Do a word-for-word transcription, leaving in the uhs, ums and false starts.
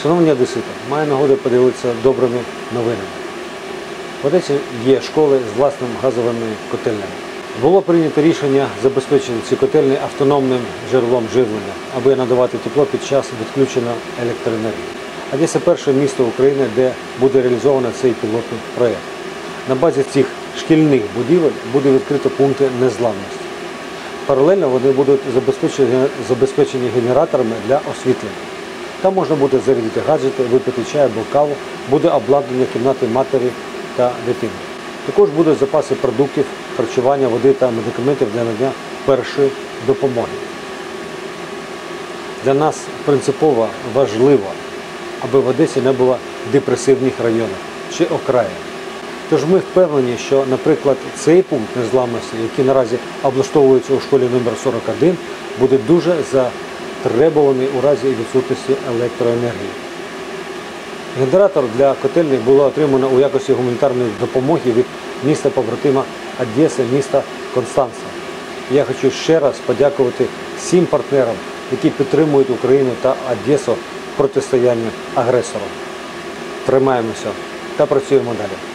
Шановні одесити, маю нагоду поділитися добрими новинами. В Одесі є школи з власними газовими котельнями. Було прийнято рішення забезпечити ці котельні автономним джерелом живлення, аби надавати тепло під час відключення електроенергії. Одеса – перше місто України, де буде реалізовано цей пілотний проєкт. На базі цих шкільних будівель буде відкрито пункти незламності. Паралельно вони будуть забезпечені генераторами для освітлення. Там можна буде зарядити гаджети, випити чай або каву, буде обладнання кімнати матері та дитини. Також будуть запаси продуктів, харчування, води та медикаментів для надання першої допомоги. Для нас принципово важливо, аби в Одесі не було депресивних районів чи окраїн. Тож ми впевнені, що, наприклад, цей пункт незламності, який наразі облаштовується у школі номер сорок один, буде дуже затребуваний у разі відсутності електроенергії. Генератор для котельні було отримано у якості гуманітарної допомоги від міста-побратима Одеси, міста Констанца. Я хочу ще раз подякувати всім партнерам, які підтримують Україну та Одесу в протистоянні агресору. Тримаємося та працюємо далі.